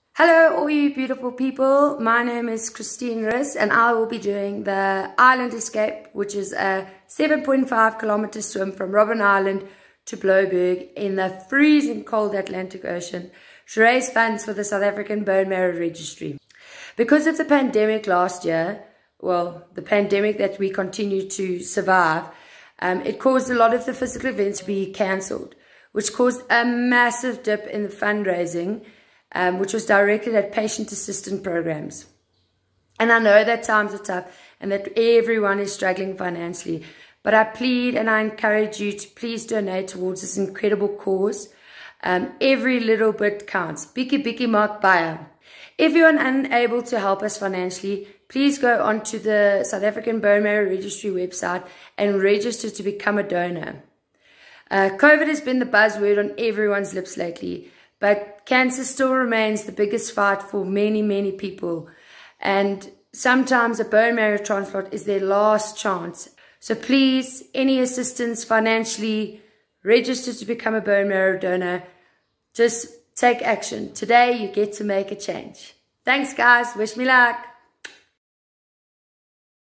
Hello all you beautiful people, my name is Christine Riss and I will be doing the Island Escape, which is a 7.5 kilometer swim from Robben Island to Blouberg in the freezing cold Atlantic Ocean to raise funds for the South African Bone Marrow Registry. Because of the pandemic last year, well, the pandemic that we continue to survive, it caused a lot of the physical events to be cancelled, which caused a massive dip in the fundraising, which was directed at patient assistance programs. And I know that times are tough and that everyone is struggling financially, but I plead and I encourage you to please donate towards this incredible cause. Every little bit counts. Bietjie bietjie maak baie. If you're unable to help us financially, please go onto the South African Bone Marrow Registry website and register to become a donor. COVID has been the buzzword on everyone's lips lately, but cancer still remains the biggest fight for many, many people. And sometimes a bone marrow transplant is their last chance. So please, any assistance financially, register to become a bone marrow donor. Just take action. Today, you get to make a change. Thanks, guys. Wish me luck.